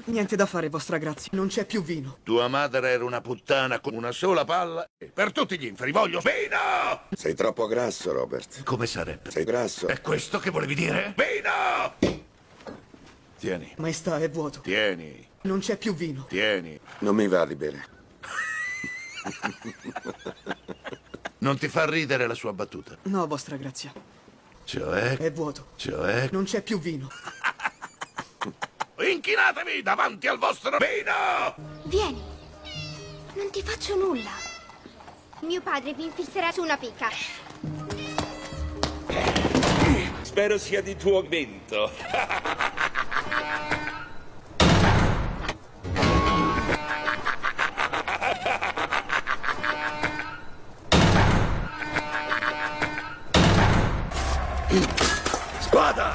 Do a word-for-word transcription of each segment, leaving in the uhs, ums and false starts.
Niente da fare, vostra grazia. Non c'è più vino. Tua madre era una puttana con una sola palla. E per tutti gli inferi voglio vino! Sei troppo grasso, Robert. Come sarebbe? Sei grasso. È questo che volevi dire? Vino! Tieni. Maestà, è vuoto. Tieni. Non c'è più vino. Tieni. Non mi va di bere. Non ti fa ridere la sua battuta? No, vostra grazia. Cioè? È vuoto. Cioè? Non c'è più vino. Inchinatevi davanti al vostro vino! Vieni. Non ti faccio nulla. Mio padre vi infisserà su una picca. Spero sia di tuo vento. Spada!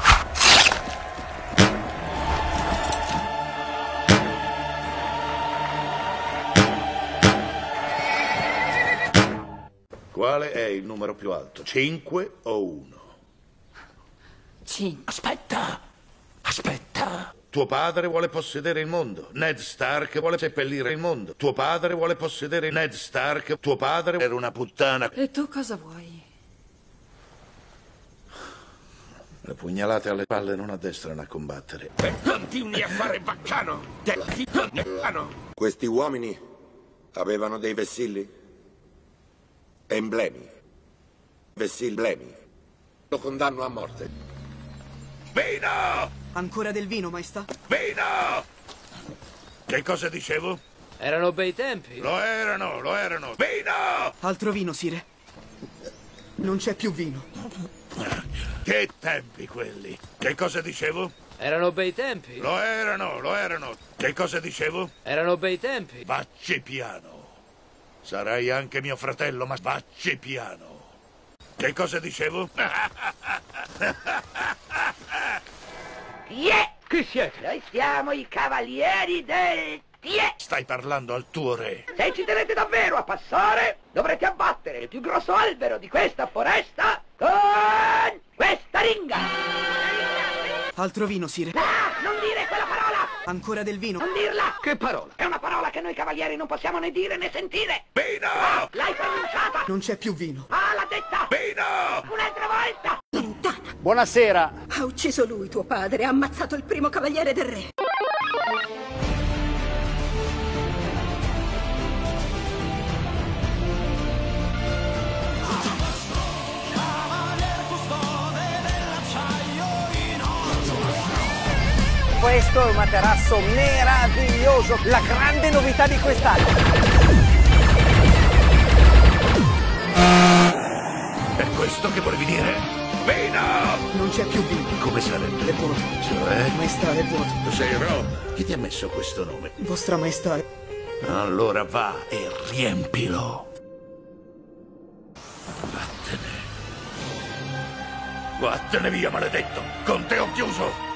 Quale è il numero più alto? cinque o uno? Cinque. Aspetta! Aspetta! Tuo padre vuole possedere il mondo. Ned Stark vuole seppellire il mondo. Tuo padre vuole possedere Ned Stark. Tuo padre era una puttana. E tu cosa vuoi? Le pugnalate alle palle non addestrano a combattere. E continui a fare baccano! Baccano! Questi uomini avevano dei vessilli? Emblemi. Vessilblemi. Lo condanno a morte. Vino! Ancora del vino, maestà? Vino! Che cosa dicevo? Erano bei tempi. Lo erano, lo erano. Vino! Altro vino, sire. Non c'è più vino. Che tempi quelli. Che cosa dicevo? Erano bei tempi. Lo erano, lo erano. Che cosa dicevo? Erano bei tempi. Vacci piano. Sarai anche mio fratello, ma vacci piano. Che cosa dicevo? Yeah! Chi siete? Noi siamo i cavalieri del Tie! Stai parlando al tuo re. Se ci tenete davvero a passare, dovrete abbattere il più grosso albero di questa foresta con questa ringa! Altro vino, sire. Ah, non dire quella parola! Ancora del vino. Non dirla! Che parola? È una parola che noi cavalieri non possiamo né dire né sentire! Vino! Ah, l'hai pronunciata! Non c'è più vino. Ah, l'ha detta! Vino! Un'altra volta! Lontana. Buonasera. Ha ucciso lui, tuo padre. Ha ammazzato il primo cavaliere del re. Questo è un materasso meraviglioso, la grande novità di quest'anno. È questo che volevi dire? Vino! Non c'è più vino. Come sarebbe? È vuoto. Cioè? Maestà, è vuoto. Tu sei Rob. Chi ti ha messo questo nome? Vostra maestà è... Allora va e riempilo. Vattene. Vattene via, maledetto. Con te ho chiuso.